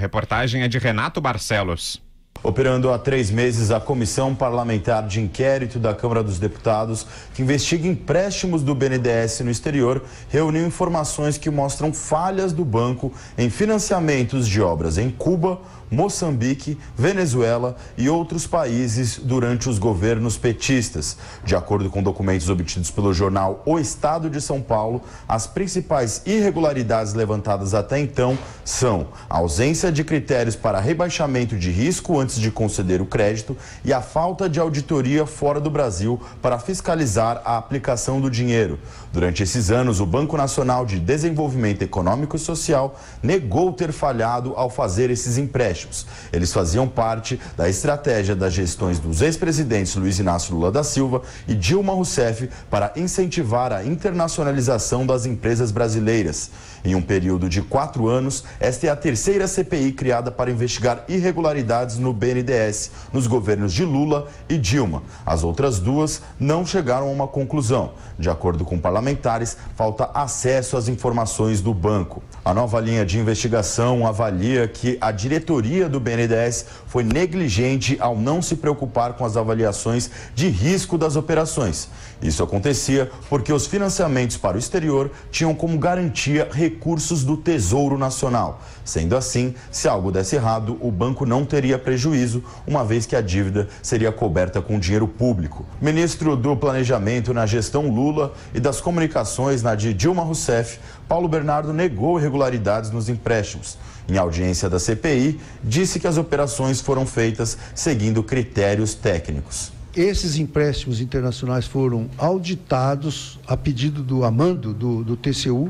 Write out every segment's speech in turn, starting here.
reportagem é de Renato Barcelos. Operando há 3 meses, a Comissão Parlamentar de Inquérito da Câmara dos Deputados, que investiga empréstimos do BNDES no exterior, reuniu informações que mostram falhas do banco em financiamentos de obras em Cuba, Moçambique, Venezuela e outros países durante os governos petistas. De acordo com documentos obtidos pelo jornal O Estado de São Paulo, as principais irregularidades levantadas até então são a ausência de critérios para rebaixamento de risco antes de conceder o crédito e a falta de auditoria fora do Brasil para fiscalizar a aplicação do dinheiro. Durante esses anos, o Banco Nacional de Desenvolvimento Econômico e Social negou ter falhado ao fazer esses empréstimos. Eles faziam parte da estratégia das gestões dos ex-presidentes Luiz Inácio Lula da Silva e Dilma Rousseff para incentivar a internacionalização das empresas brasileiras. Em um período de 4 anos, esta é a terceira CPI criada para investigar irregularidades no BNDES, nos governos de Lula e Dilma. As outras 2 não chegaram a uma conclusão. De acordo com parlamentares, falta acesso às informações do banco. A nova linha de investigação avalia que a diretoria do BNDES foi negligente ao não se preocupar com as avaliações de risco das operações. Isso acontecia porque os financiamentos para o exterior tinham como garantia recursos do Tesouro Nacional. Sendo assim, se algo desse errado, o banco não teria prejuízo, uma vez que a dívida seria coberta com dinheiro público. Ministro do Planejamento na gestão Lula e das Comunicações na de Dilma Rousseff, Paulo Bernardo negou irregularidades nos empréstimos. Em audiência da CPI, disse que as operações foram feitas seguindo critérios técnicos. Esses empréstimos internacionais foram auditados a pedido do Amando, do TCU.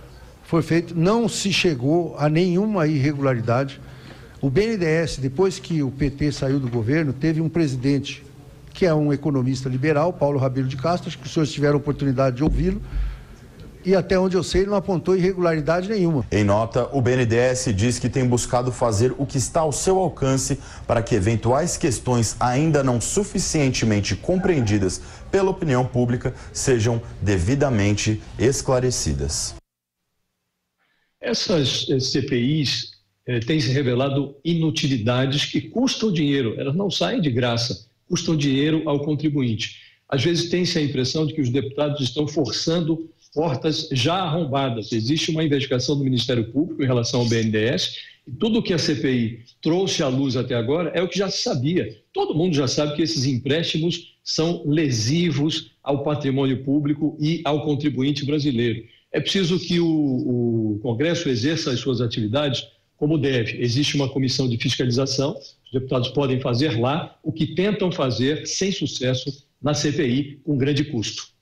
Foi feito, não se chegou a nenhuma irregularidade. O BNDES, depois que o PT saiu do governo, teve um presidente que é um economista liberal, Paulo Rabelo de Castro, acho que os senhores tiveram a oportunidade de ouvi-lo. E até onde eu sei, ele não apontou irregularidade nenhuma. Em nota, o BNDES diz que tem buscado fazer o que está ao seu alcance para que eventuais questões ainda não suficientemente compreendidas pela opinião pública sejam devidamente esclarecidas. Essas CPIs têm se revelado inutilidades que custam dinheiro, elas não saem de graça, custam dinheiro ao contribuinte. Às vezes tem-se a impressão de que os deputados estão forçando portas já arrombadas. Existe uma investigação do Ministério Público em relação ao BNDES e tudo o que a CPI trouxe à luz até agora é o que já se sabia. Todo mundo já sabe que esses empréstimos são lesivos ao patrimônio público e ao contribuinte brasileiro. É preciso que o Congresso exerça as suas atividades como deve. Existe uma comissão de fiscalização, os deputados podem fazer lá o que tentam fazer sem sucesso na CPI com grande custo.